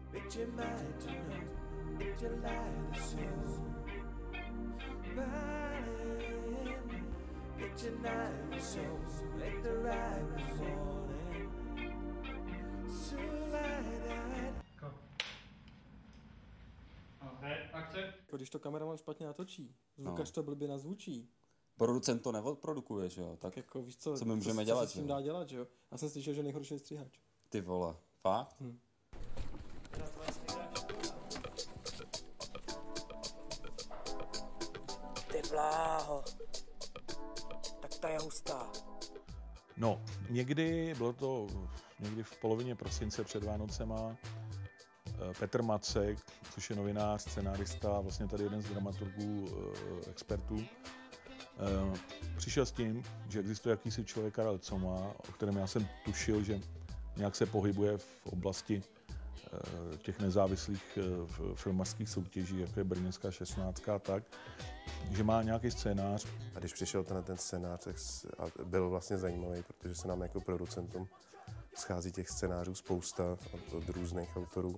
It's your mind to know, it's your light of soul. Burning, it's your night of soul. Let the ride be morning. So light. Akce. Když to kameraman špatně natočí, zvukař to blbě nazvučí. Producent to neodprodukuje, že jo? Tak jako, víš co my můžeme dělat, co s tím dá dělat, že jo? Já jsem slyšel, že nejhorší je stříhač. Ty vole, fakt? Ty bláho, tak ta je hustá. No, bylo to někdy v polovině prosince před Vánocema. Petr Macek, což je novinář, scenárista, vlastně tady jeden z dramaturgů, expertů, přišel s tím, že existuje jakýsi člověk Karel Coma, o kterém já jsem tušil, že nějak se pohybuje v oblasti těch nezávislých filmařských soutěží, jako je Brněnská 16 a tak, že má nějaký scénář. A když přišel ten scénář, tak byl vlastně zajímavý, protože se nám jako producentům schází těch scénářů spousta od různých autorů.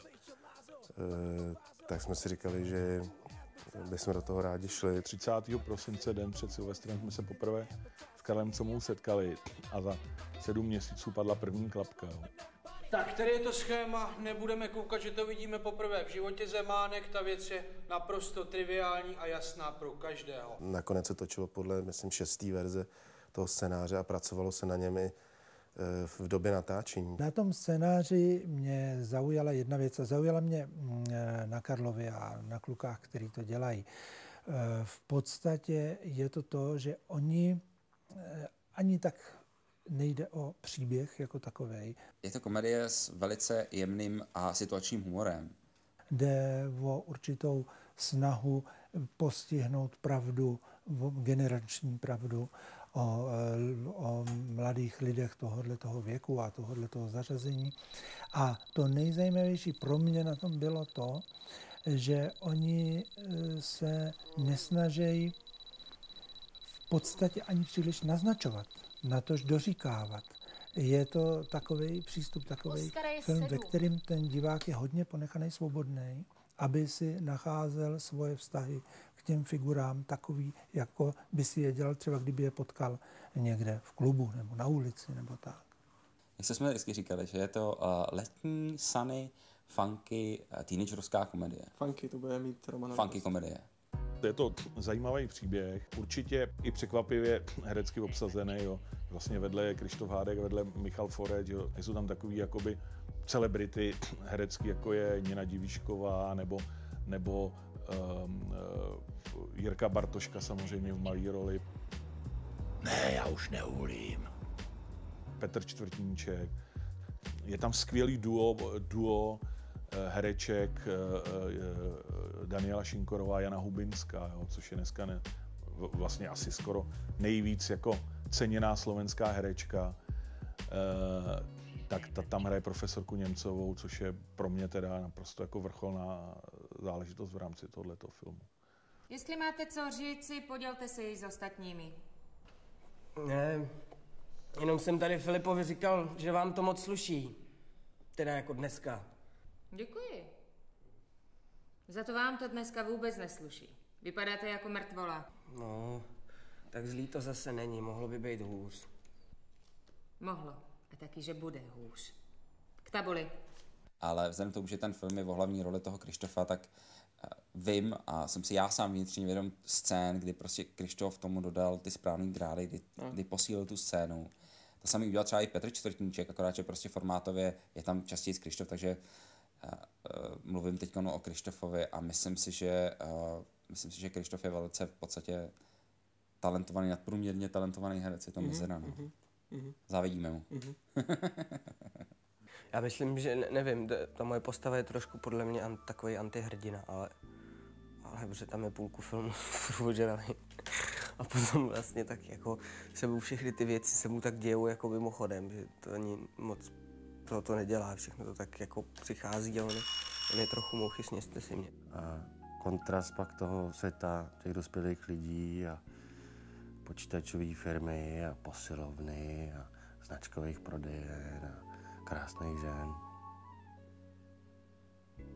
Tak jsme si říkali, že bychom do toho rádi šli. 30. prosince, den před Silvestrem, jsme se poprvé s Karlem Comou setkali a za 7 měsíců padla první klapka. Tak, tady je to schéma, nebudeme koukat, že to vidíme poprvé v životě Zemánek, ta věc je naprosto triviální a jasná pro každého. Nakonec se točilo podle, myslím, 6. verze toho scénáře a pracovalo se na něm i v době natáčení. Na tom scénáři mě zaujala jedna věc a zaujala mě na Karlově a na klukách, který to dělají. V podstatě je to, že oni ani tak nejde o příběh jako takovej. Je to komedie s velice jemným a situačním humorem. Jde o určitou snahu postihnout pravdu, o generační pravdu, o mladých lidech tohoto věku a tohoto zařazení. A to nejzajímavější pro mě na tom bylo to, že oni se nesnaží v podstatě ani příliš naznačovat, natož doříkávat. Je to takový přístup, takový film, ve kterým ten divák je hodně ponechaný svobodný, aby si nacházel svoje vztahy k těm figurám takový, jako by si je dělal třeba, kdyby je potkal někde v klubu nebo na ulici nebo tak. Jak jsme vždycky říkali, že je to letní, sunny, funky, teenagerská komedie. Funky, to bude mít Roman. Funky komedie. Je to zajímavý příběh, určitě i překvapivě herecky obsazený. Jo. Vlastně vedle je Krištof Hádek, vedle Michal Forec, jo. Jsou tam takový jakoby celebrity herecky, jako je Nina Divíšková nebo Jirka Bartoška samozřejmě v malý roli. Ne, já už neuhlím. Petr Čtvrtníček. Je tam skvělý duo hereček Daniela Šinkorová, Jana Hubinská, jo, což je dneska vlastně asi skoro nejvíc jako ceněná slovenská herečka. Tak tam hraje profesorku Němcovou, což je pro mě teda naprosto jako vrcholná záležitost v rámci tohoto filmu. Jestli máte co říci, podělte se ji s ostatními. Ne, jenom jsem tady Filipovi říkal, že vám to moc sluší. Teda jako dneska. Děkuji. Za to vám to dneska vůbec nesluší. Vypadáte jako mrtvola. No, tak zlý to zase není, mohlo by být hůř. Mohlo. A taky, že bude hůř. K tabuli. Ale vzhledem k tomu, že ten film je o hlavní roli toho Krištofa, tak vím a jsem si já sám vnitřně vědom scén, kdy prostě Krištof tomu dodal ty správný drády, kdy posílil tu scénu. To samý udělal třeba i Petr Čtvrtníček, akorát, že prostě formátově je tam častěji Krištof, takže mluvím teď o Krištofovi a myslím si, že Krištof je velice v podstatě talentovaný, nadprůměrně talentovaný herec, je to mezera. Závidíme mu. Já myslím, že nevím, ta moje postava je trošku podle mě takový antihrdina, ale protože tam je půlku filmu ožralý. A potom vlastně tak jako se mu všechny ty věci se mu tak dějou jako mimochodem, že to ani moc to nedělá, všechno to tak jako přichází a on je trochu mouchy, sněste si mě. A kontrast pak toho světa těch dospělých lidí a počítačové firmy a posilovny a značkových prodejen a krásných žen.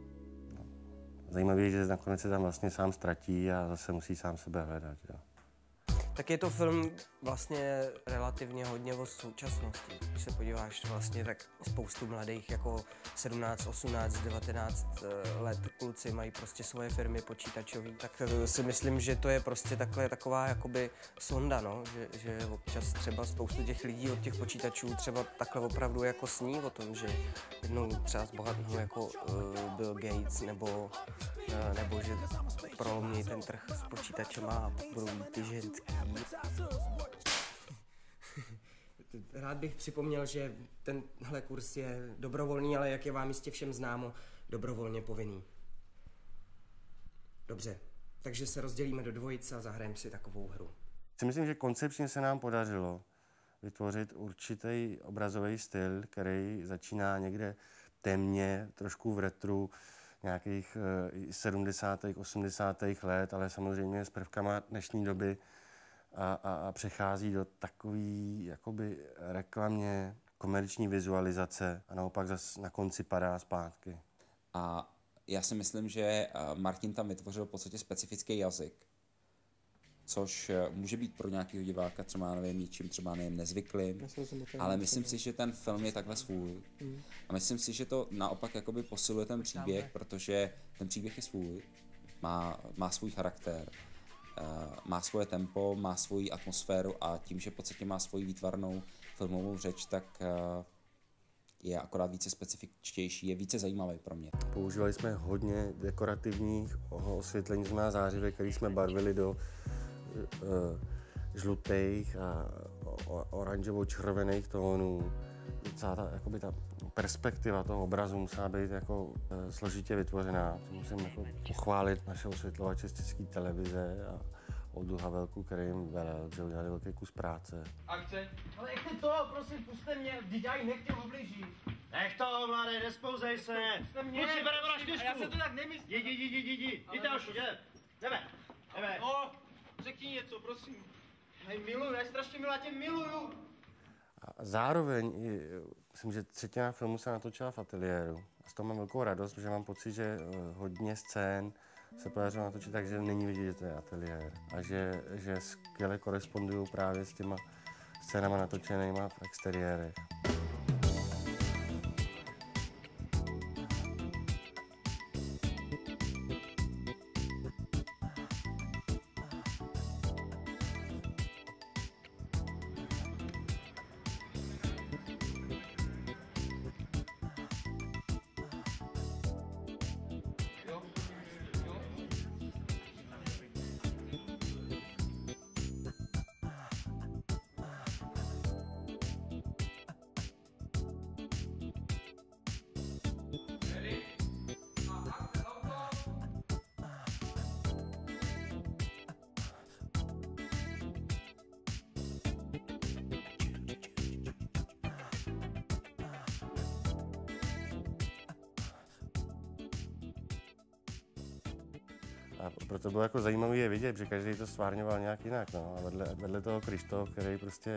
Zajímavé je, že nakonec se tam vlastně sám ztratí a zase musí sám sebe hledat. Jo. Tak je to film vlastně relativně hodně o současnosti. Když se podíváš vlastně, tak spoustu mladých jako 17, 18, 19 let kluci mají prostě svoje firmy počítačové. Tak si myslím, že to je prostě taková jakoby sonda, no? Že občas třeba spoustu těch lidí od těch počítačů třeba takhle opravdu jako sní o tom, že jednou třeba zbohatnou jako Bill Gates nebo že prolomí ten trh s počítačem a budou mít ty ženský. Rád bych připomněl, že tenhle kurz je dobrovolný, ale jak je vám jistě všem známo, dobrovolně povinný. Dobře, takže se rozdělíme do dvojic a zahrajeme si takovou hru. Myslím, že koncepčně se nám podařilo vytvořit určitý obrazový styl, který začíná někde temně, trošku v retru, nějakých 70. 80. let, ale samozřejmě s prvkama dnešní doby a přechází do takový jakoby reklamně komerční vizualizace a naopak zase na konci padá zpátky. A já si myslím, že Martin tam vytvořil v podstatě specifický jazyk, což může být pro nějakého diváka třeba, nevím, ničím třeba nezvyklým, ale myslím si, že ten film je takhle svůj. A myslím si, že to naopak jakoby posiluje ten příběh, protože ten příběh je svůj, má svůj charakter, má svoje tempo, má svoji atmosféru a tím, že v podstatě má svoji výtvarnou filmovou řeč, tak je akorát více specifičtější, je více zajímavý pro mě. Používali jsme hodně dekorativních osvětlení, znamená zářivek, který jsme barvili do žlutých a oranžovo-červených tónů. Celá ta perspektiva toho obrazu musela být jako složitě vytvořená. Musím jako pochválit naše osvětlovače z České televize a Oldu Havelku, který jim velel, že udělali velký kus práce. Akce? Ale jak ty to, prosím, puste mě, vždyť já jí nechtěl ublížit. Nech to, mladý, nespouzej se. Puste mě. Kluci, bereme na čtyřku. Já se to tak nemyslím. Jdi, další, jdeme. No, řekni něco, prosím. Já jí miluju, já strašně miluju, já tě miluju. A zároveň, myslím, že třetina filmu se natočila v ateliéru. A z toho mám velkou radost, protože mám pocit, že hodně scén se podařilo natočit tak, že není vidět, že to je ateliér. A že skvěle korespondují právě s těma scénama natočenýma v exteriérech. A proto bylo jako zajímavé je vidět, že každý to stvárňoval nějak jinak. No. A vedle toho Kryštof, který prostě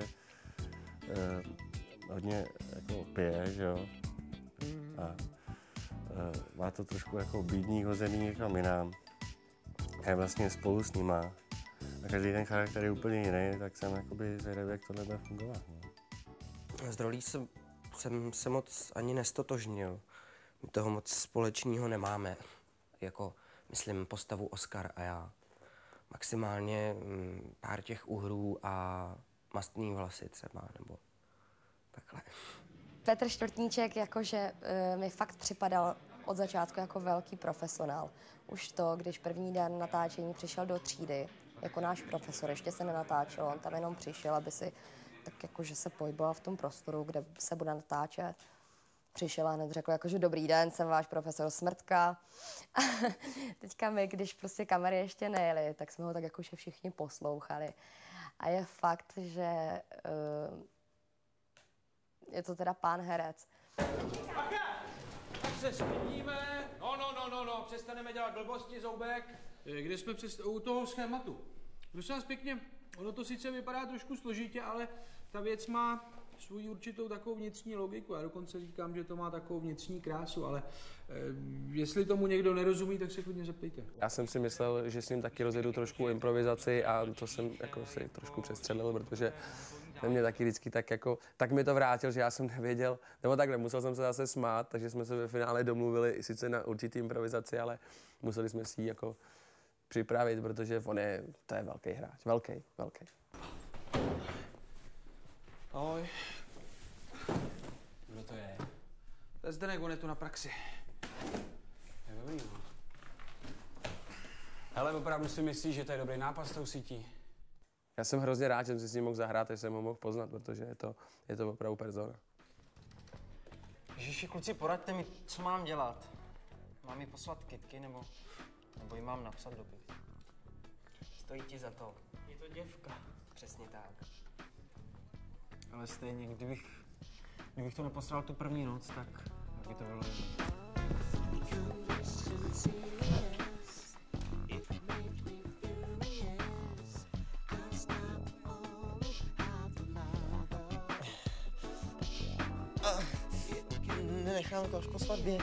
hodně jako pije, že jo. A má to trošku jako bídník hozený někam jinam. A je vlastně spolu s nima. A každý ten charakter je úplně jiný, tak jsem jakoby zvědavý, jak tohle bude fungovat. No. S rolí jsem se moc ani nestotožnil. My toho moc společného nemáme. Jako, myslím, postavu Oskar a já. Maximálně pár těch uhrů a mastný vlasy třeba, nebo takhle. Petr Čtvrtníček jakože mi fakt připadal od začátku jako velký profesionál. Už to, když první den natáčení přišel do třídy, jako náš profesor, ještě se nenatáčel, on tam jenom přišel, aby si tak jakože se pohyboval v tom prostoru, kde se bude natáčet. Přišel a hned řekl jakože dobrý den, jsem váš profesor Smrtka. A teďka my, když prostě kamery ještě nejeli, tak jsme ho tak jakože všichni poslouchali. A je fakt, že je to teda pán herec. Tak se sklidníme. No, přestaneme dělat blbosti, Zoubek. Kde jsme u toho schématu? Prosím vás pěkně, ono to sice vypadá trošku složitě, ale ta věc má svou určitou takovou vnitřní logiku. Já dokonce říkám, že to má takovou vnitřní krásu, ale jestli tomu někdo nerozumí, tak se klidně zeptejte. Já jsem si myslel, že s ním taky rozjedu trošku improvizaci a to jsem jako si trošku přestřelil, protože mě taky vždycky tak mi to vrátil, že já jsem nevěděl, nebo takhle, musel jsem se zase smát, takže jsme se ve finále domluvili sice na určitý improvizaci, ale museli jsme si ji jako připravit, protože to je velký hráč, velký. Ahoj. Kdo to je? To je Zdeněk, on je tu na praxi. Je dobrý, no. Hele, opravdu si myslíš, že to je dobrý nápad s tou sítí? Já jsem hrozně rád, že jsem si s ním mohl zahrát, že jsem ho mohl poznat, protože je to opravdu persona. Ježiši, kluci, poraďte mi, co mám dělat. Mám jí poslat kytky, nebo jí mám napsat dopis? Stojí ti za to. Je to děvka. Přesně tak. Ale stejně, kdybych to neposlal tu první noc, tak by to bylo jedno. Nenechám to až po svatbě.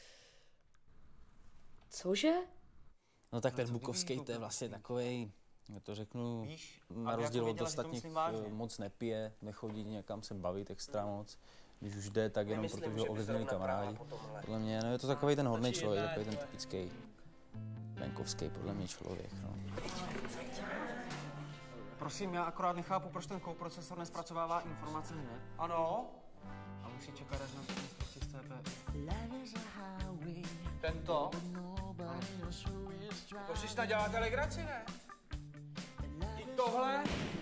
Cože? No tak ten Bukovský, to je vlastně takovej, já to řeknu, na rozdíl od ostatních moc nepije, nechodí někam se bavit extra moc. Když už jde, tak jenom protože ho ovlivnili kamarádi. Podle mě, no je to takový ten hodný člověk, takový ten typický venkovský, podle mě člověk, no. Prosím, já akorát nechápu, proč ten koprocesor nespracovává informace hned. Ano? A musí čekat až na spustí z CPU. Tento? To si snad děláte legraci, ne? I tohle?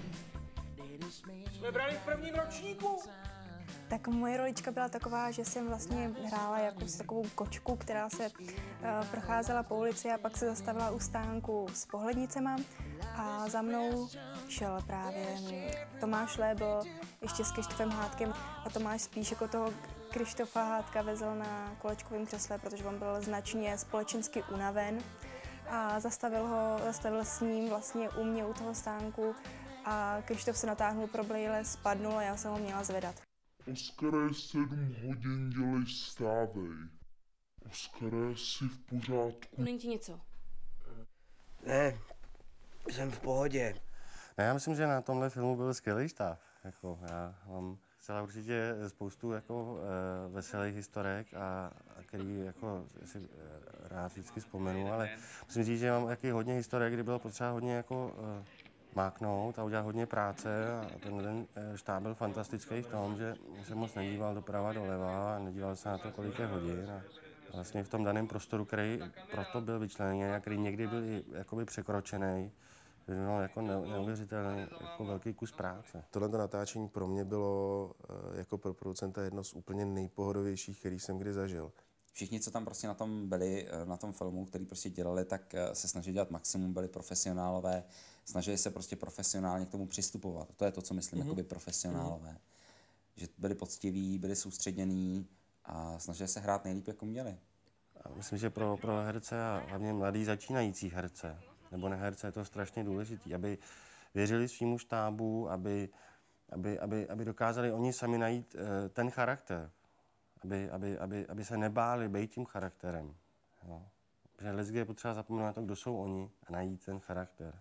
Jsme brali v prvním ročníku? Tak moje rolička byla taková, že jsem vlastně hrála jako takovou kočku, která se procházela po ulici a pak se zastavila u stánku s pohlednicema a za mnou šel právě Tomáš Lébl ještě s Krištofem Hádkem a Tomáš spíš jako toho Krištofa Hádka vezl na kolečkovém křesle, protože on byl značně společensky unaven a zastavil s ním vlastně u mě u toho stánku a Krištof se natáhnul pro brejle, spadnul a já jsem ho měla zvedat. Oskare, 7 hodin, dělej, stávej. Oskare, jsi v pořádku? Není ti něco? Ne, jsem v pohodě. Ne, já myslím, že na tomhle filmu byl skvělý štáb. Jako, já mám celá určitě spoustu jako, veselých historek, a který jako, si rád vždycky vzpomenu, ale musím říct, že mám taky hodně historek, kdy bylo potřeba hodně jako, máknout a udělat hodně práce a ten štáb byl fantastický v tom, že se moc nedíval doprava doleva a nedíval se na to, kolik je hodin a vlastně v tom daném prostoru, který proto byl vyčleněný a který někdy byl jakoby překročený, byl jako neuvěřitelný jako velký kus práce. Tohle natáčení pro mě bylo jako pro producenta jedno z úplně nejpohodovějších, který jsem kdy zažil. Všichni, co tam prostě na tom byli, na tom filmu, který prostě dělali, tak se snažili dělat maximum, byli profesionálové, snažili se prostě profesionálně k tomu přistupovat. To je to, co myslím, jakoby profesionálové. Že byli poctiví, byli soustředění a snažili se hrát nejlíp, jako měli. A myslím, že pro herce a hlavně mladý začínající herce, nebo neherce, je to strašně důležité, aby věřili svýmu štábu, aby dokázali oni sami najít ten charakter. Aby se nebáli být tím charakterem. Jo. Protože leckdy je potřeba zapomenout na to, kdo jsou oni a najít ten charakter.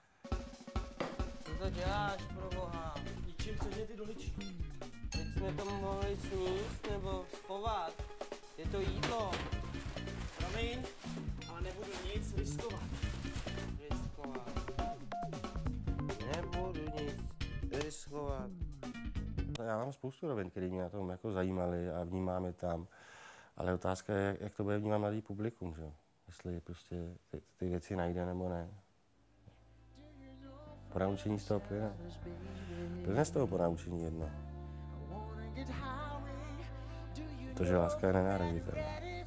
Co to děláš, proboha? Ničím, co mě ty doličky. Teď jsme to mohli sníst nebo schovat. Je to jídlo. Promiň, ale nebudu nic riskovat. Nebudu nic riskovat. Já mám spoustu rovin, které mě na tom jako zajímaly a vnímám je tam. Ale otázka je, jak to bude vnímat mladý publikum, že? Jestli prostě ty věci najde nebo ne. Ponaučení z toho plyne. Plyne z toho ponaučení jedno. To, že láska je nenahraditelná.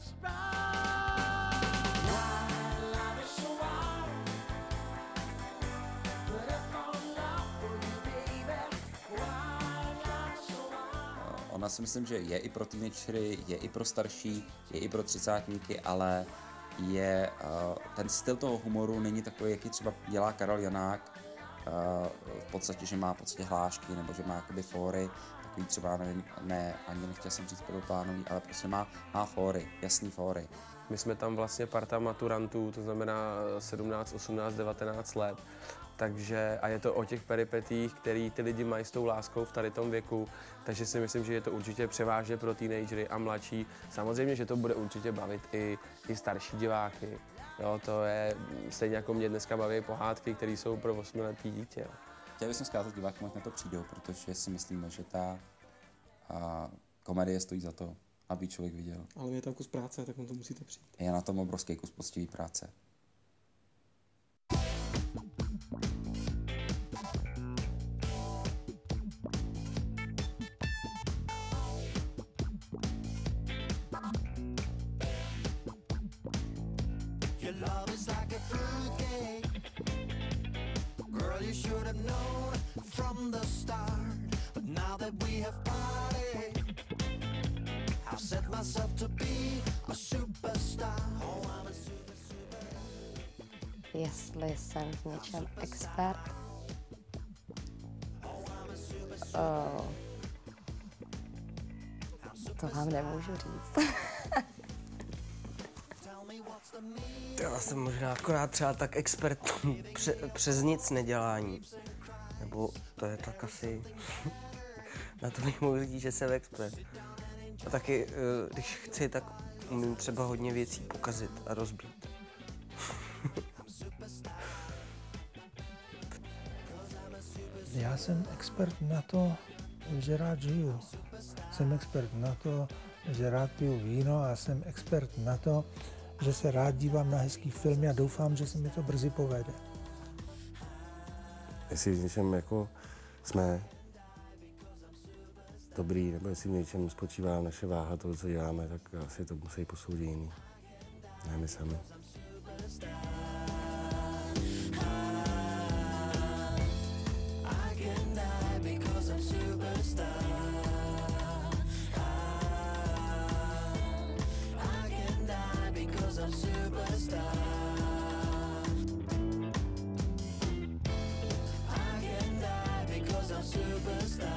Ona si myslím, že je i pro teenagery, je i pro starší, je i pro třicátníky, ale ten styl toho humoru není takový, jaký třeba dělá Karel Janák, v podstatě, že má hlášky nebo že má jakoby fóry. takový třeba, nevím, ne, ani nechtěl jsem říct prvoplánový, ale prostě má fóry, jasný fóry. My jsme tam vlastně parta maturantů, to znamená 17, 18, 19 let. Takže, a je to o těch peripetích, který ty lidi mají s tou láskou v tady tom věku, takže si myslím, že je to určitě převážně pro teenagery a mladší. Samozřejmě, že to bude určitě bavit i starší diváky. Jo, to je stejně jako mě dneska baví pohádky, které jsou pro 8letý dítě. Jo. Chtěl bych zkázat divákům, ať na to přijdou, protože si myslíme, že ta komedie stojí za to, aby člověk viděl. Ale je tam kus práce, tak na to musíte přijít. Je na tom obrovský kus poctivý práce. Jestli jsem v něčem expert? To vám nemůžu říct. Já jsem možná akorát třeba tak expert přes nic nedělání. Nebo to je tak asi... Na to bych mohl říct, že jsem expert. A taky, když chci, tak umím třeba hodně věcí pokazit a rozbít. Já jsem expert na to, že rád žiju. Jsem expert na to, že rád piju víno a jsem expert na to, že se rád dívám na hezký filmy a doufám, že se mi to brzy povede. Jestli v něčem jako jsme dobrý, nebo jestli v něčem spočívá naše váha toho, co děláme, tak asi to musí posoudit jiný. Ne my sami. Superstar.